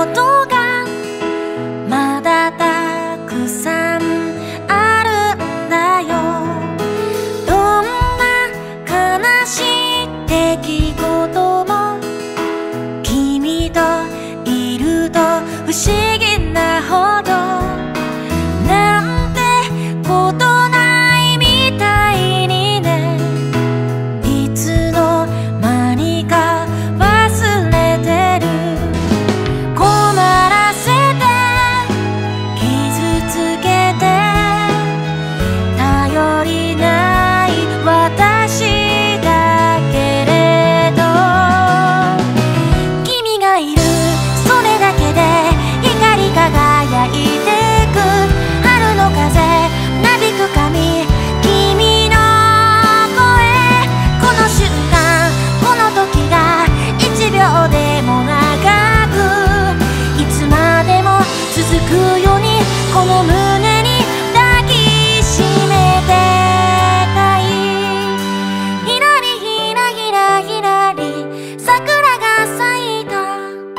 ことがまだたくさんあるんだよ。どんな悲しい出来事も君といると不思議なほど、なんてことないみたいにね。いつの間にか忘れてる。困らせて傷つけて頼りない私だけれど、君がいるそれだけで光り輝いてく。春の風なびく髪、君の声、この瞬間この時が1秒でも長く、いつまでも続くようにこの胸に抱きしめてたい。ひらりひらひらひらり桜が咲いた。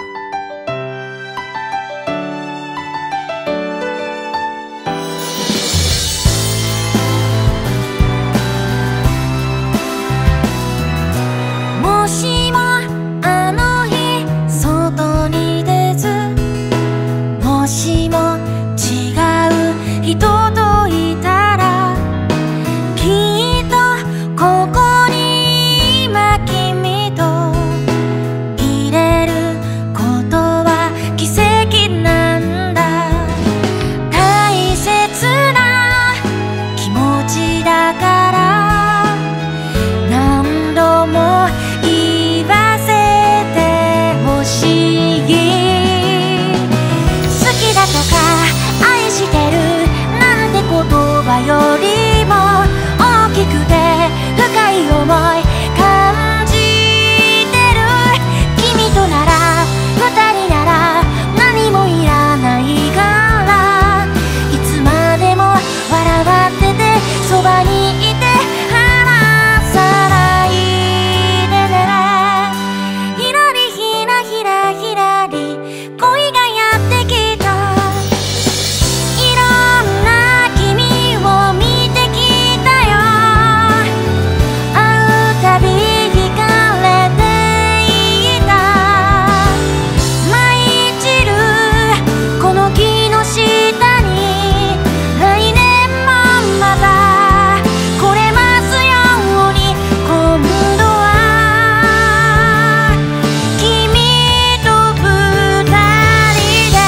もしもあの日外に出ず、もしも違う人といたら、きっとここに今君といれることは奇跡なんだ。大切な気持ちだから何度も言わせてほしい。好きだとか愛してるなんて言葉よりも大きくて深い想い感じてる。君となら二人なら何もいらないから、いつまでも笑っててそばにいて離さないでね。ひらりひらひらひらり恋がやってきた。いろんな君を見てきたよ。会うたび惹かれていた。舞い散るこの木の下に来年もまた来れますように、今度は君と二人で。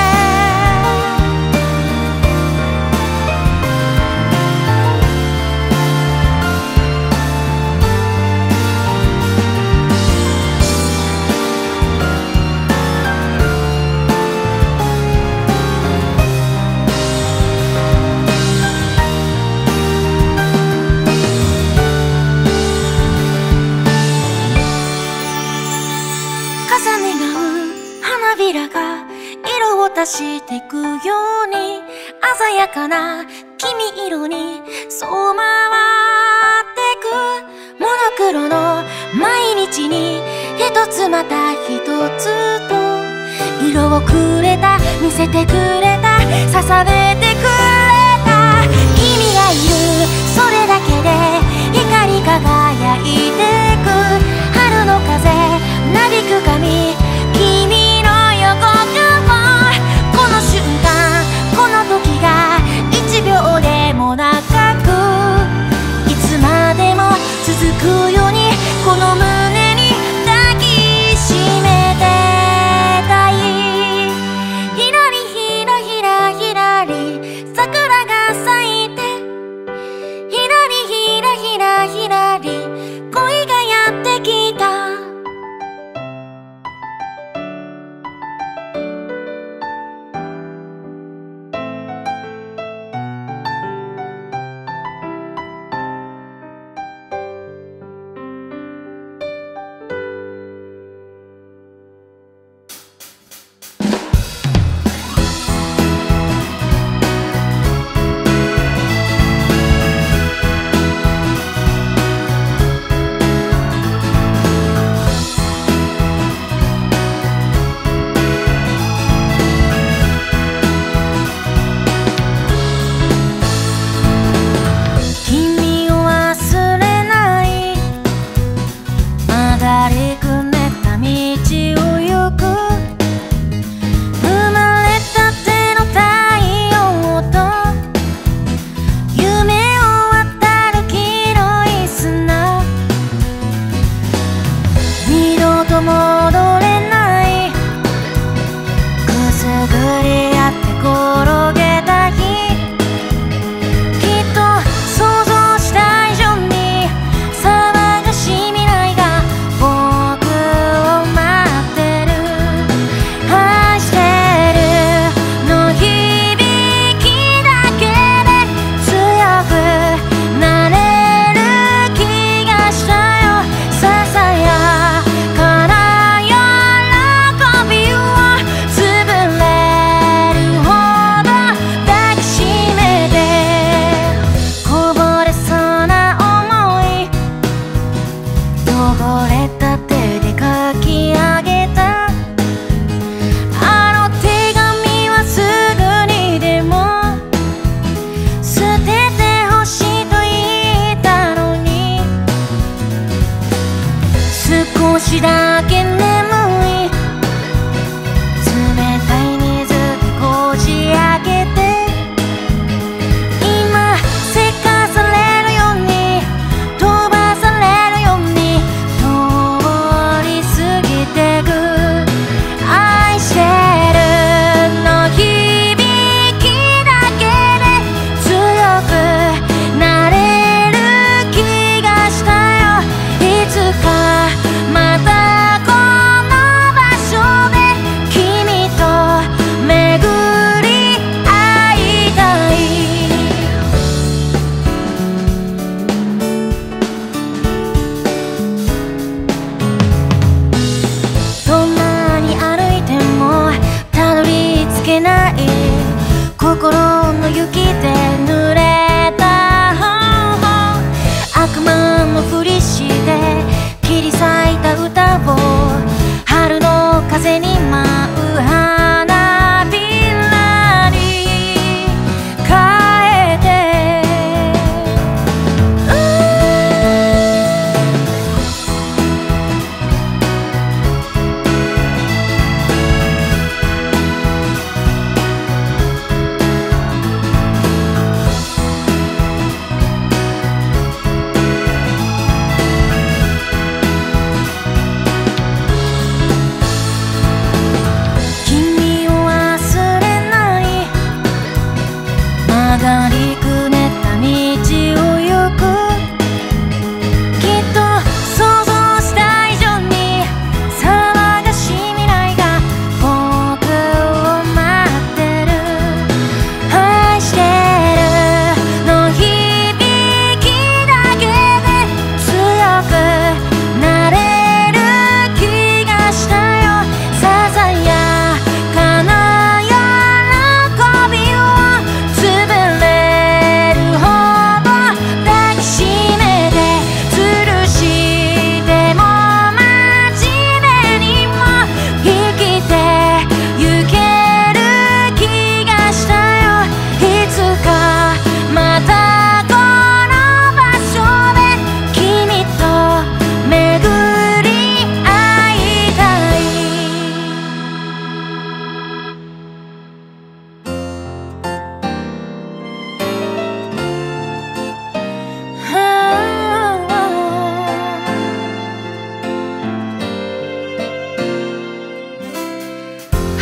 重ね合う花びらが色を足してくように、鮮やかな黄色に染まってく。モノクロの毎日に一つまた一つと色をくれた、見せてくれた、捧げてくれた。君がいるそれだけで光り輝いてく。春の風なびく髪、君の横顔、この瞬間この時が1秒でも長く、いつまでも続くようにこの胸に抱きしめてたい。ひらりひらひらひらり桜が咲いて、ひらりひらひらひらり恋がやってきた。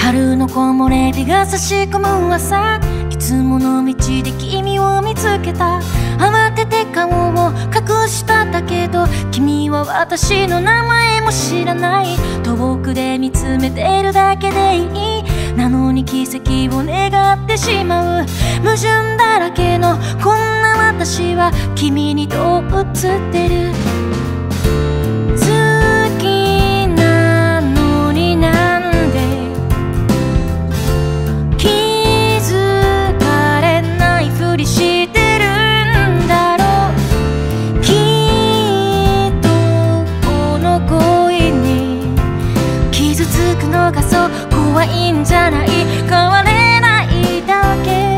春の木漏れ日が差し込む朝、いつもの道で君を見つけた。慌てて顔を隠しただけど、君は私の名前も知らない。遠くで見つめてるだけでいい。なのに奇跡を願ってしまう。矛盾だらけのこんな私は君にどう映ってる？好きなのになんで気づかれないふりしてるんだろう。きっとこの恋に傷つくのがそう怖いんじゃない？変われないだけ。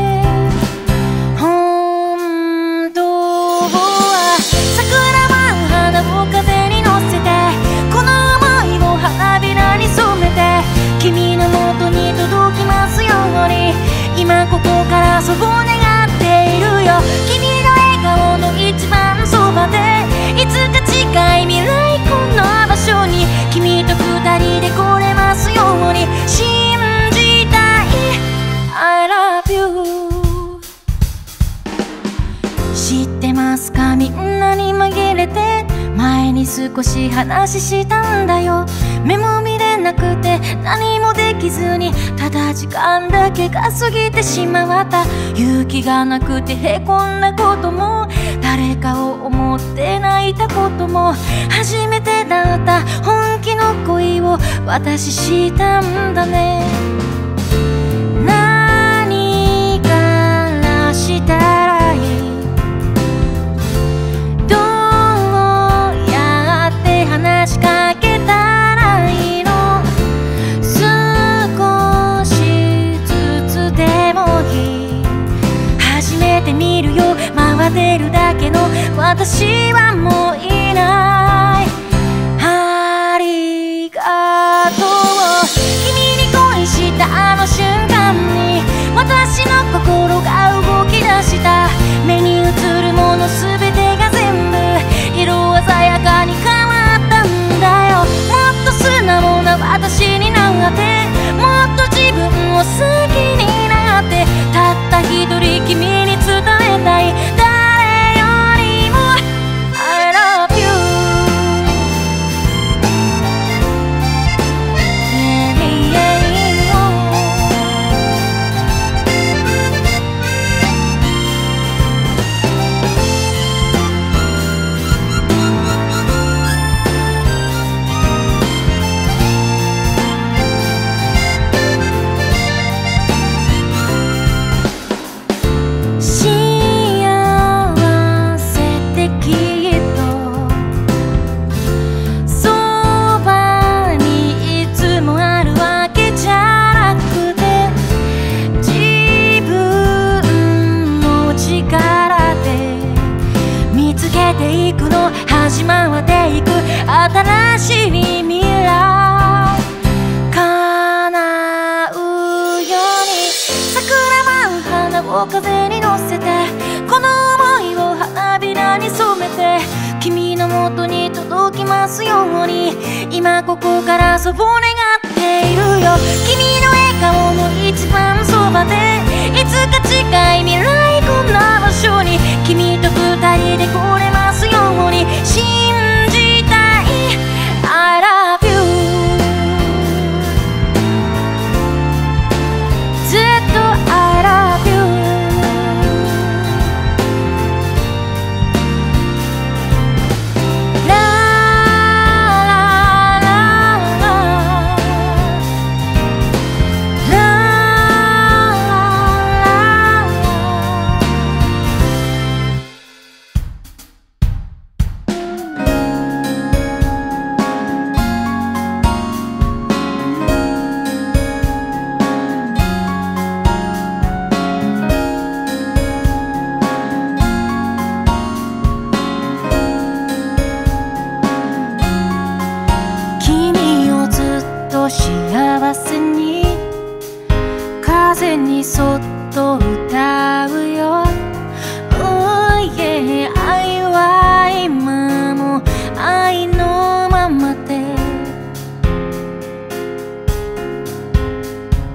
本当は桜は花を風に乗せて、この想いを花びらに染めて、君の元に届きますように、今ここからそう願っているよ。君の笑顔の一番そばで、いつか近い未来この場所に君と二人で来れますように信じたい。 I love you。 知ってますか、みんなに紛れて前に少し話したんだよ。目も見れなくて何もできずに、ただ時間だけが過ぎてしまった。勇気がなくてへこんだことも、誰かを思って泣いたことも、初めてだった本気の恋を私したんだね。何からしたらいい？どうやって話しかけたらいいの？少しずつでもいい。初めて見るよ、回ってるだけの私はもういない。ありがとう。君に恋したあの瞬間に、私の心が動き出した。目に映るもの全てが全部色鮮やかに変わったんだよ。もっと素直な私になって、もっと自分を好きになって、たった一人君に伝えたい。誰よりも I love you。 始まっていく新しい未来叶うように、桜舞う花を風に乗せて、この想いを花びらに染めて、君の元に届きますように、今ここからそう願っているよ。君の笑顔の一番そばで、いつか近い未来こんな場所に君と二人で来れますように信じたい。 I love you。 ずっと I love you。 ララララ幸せに風にそっと歌うよ。Oh yeah、 愛は今も愛のままで、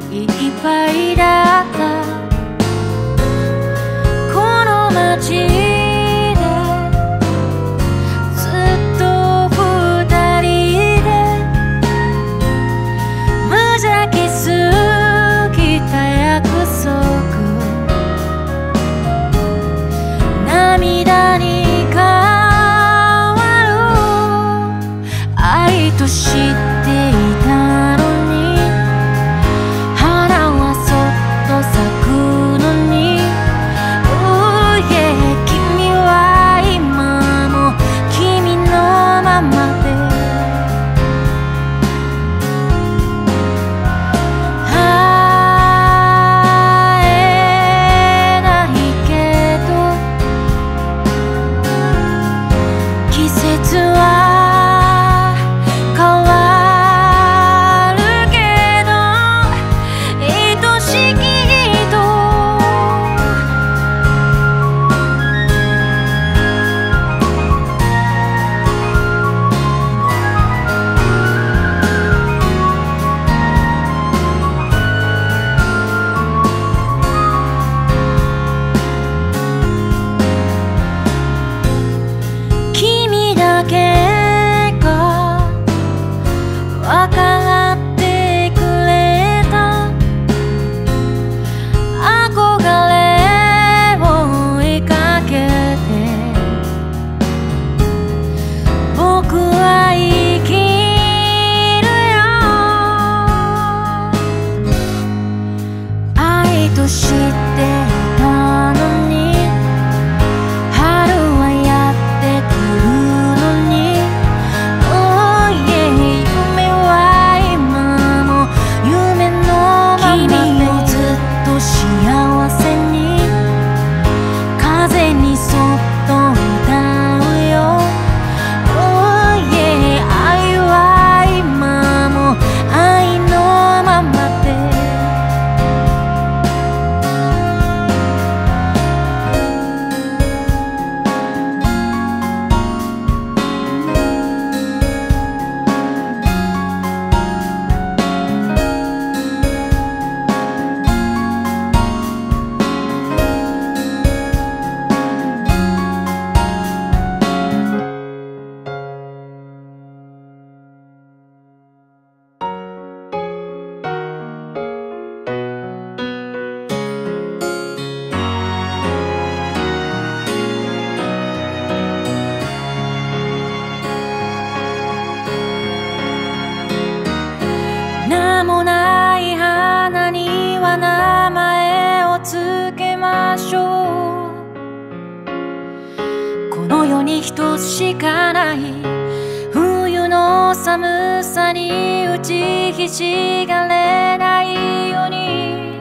いっぱいだったこの街でずっと二人で無邪気すぎた約束涙に変わる愛と知っていたのに花はそっと咲くのに Oh yeah 君は今も君のままで会えないけど季節は変わるけど愛しき人君だけが分かってくれた憧れを追いかけて僕は生きるよ愛と知っていたのに春はやってくるのに Oh yeah 夢は今も夢のままで君をずっと幸せに風にそっと歌うよ Oh yeah 愛は今も愛のままで名もない花には名前をつけましょうこの世に一つしかない冬の寒さに打ちひしがれないように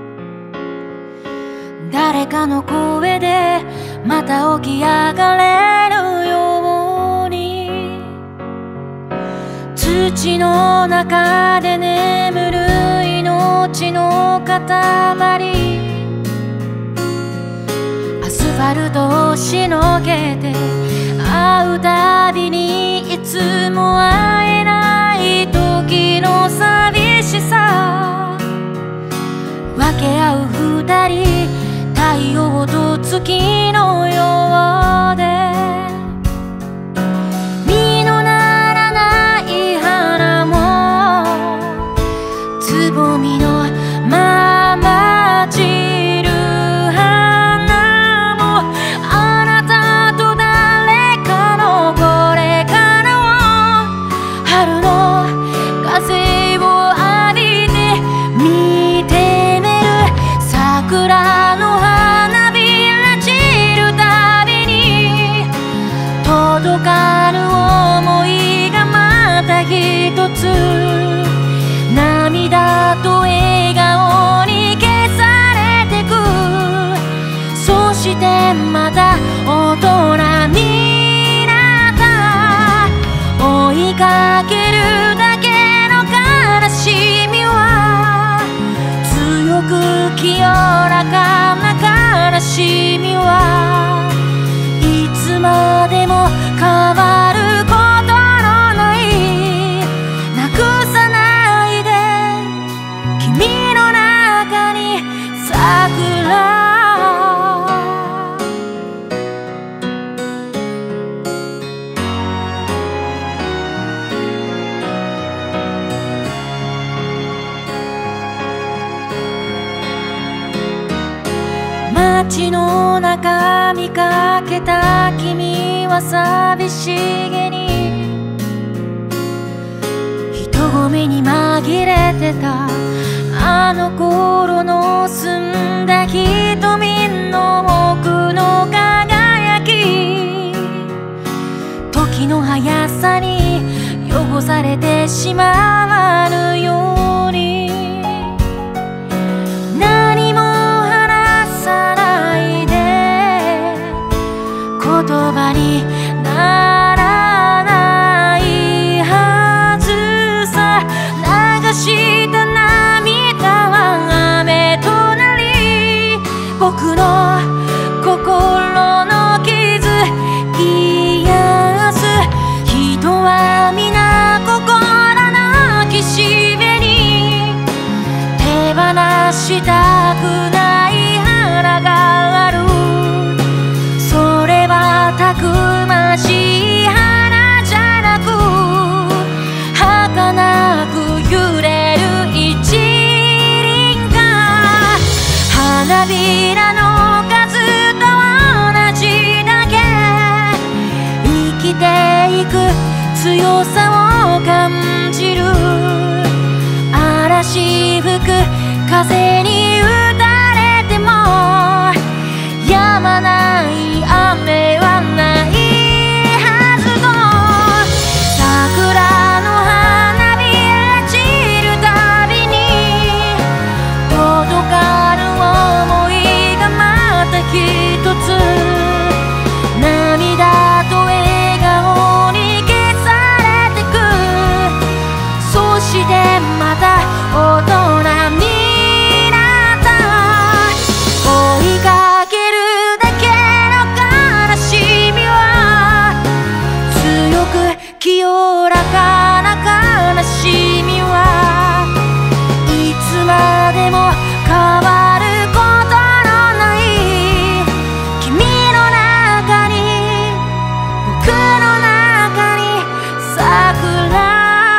誰かの声でまた起き上がれるように土の中で眠る命の塊アスファルトをしのげて会うたびにいつも会えない時の寂しさ分け合う二人太陽と月のようで実のならない花もつぼみのまま散る花もあなたと誰かのこれからを春の風を浴びて見てみる桜の花びら散るたびに届かぬ想いがまた一つ涙と笑顔に消されてくそしてまた大人になった追いかけるだけの悲しみは強く清らかな悲しみはいつまでも変わることのないなくさないで君の街の中見かけた君は寂しげに人混みに紛れてたあの頃の澄んだ瞳の奥の輝き時の速さに汚されてしまわぬように何も話さないで言葉にならないはずさ流した涙は雨となり僕の心の傷癒す人は皆心の岸辺に手放したくない花があるそれはたくましい花じゃなく儚く揺れる一輪が花びらの数と同じだけ生きていく強さを感じる嵐吹く風に打たれても止まない雨はないはずと桜の花びら散るたびに届かぬ想いがまた一つ涙と笑顔に消されてくそしてまた大人になった追いかけるだけの悲しみは強く清らかな悲しみはいつまでも変わることのない君の中に僕の中に桜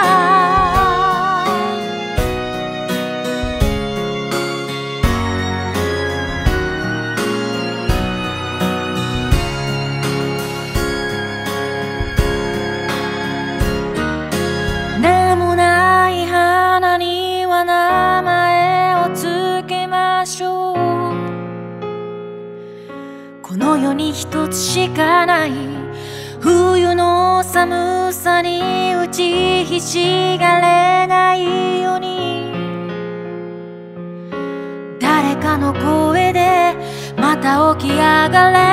名もない花には名前をつけましょうこの世に一つしかない冬の寒さに打ちひしがれないように誰かの声でまた起き上がれ